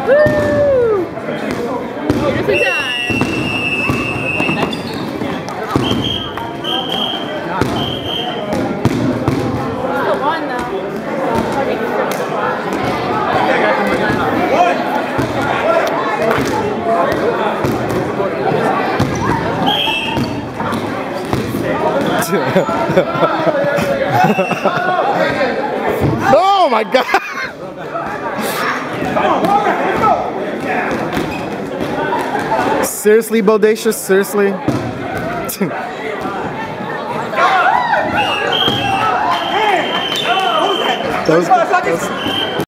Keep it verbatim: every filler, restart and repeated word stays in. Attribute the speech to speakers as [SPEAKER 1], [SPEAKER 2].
[SPEAKER 1] Woo! Just in time. Still one though.
[SPEAKER 2] Oh my God! Seriously, Bodacious? Seriously? Those, those,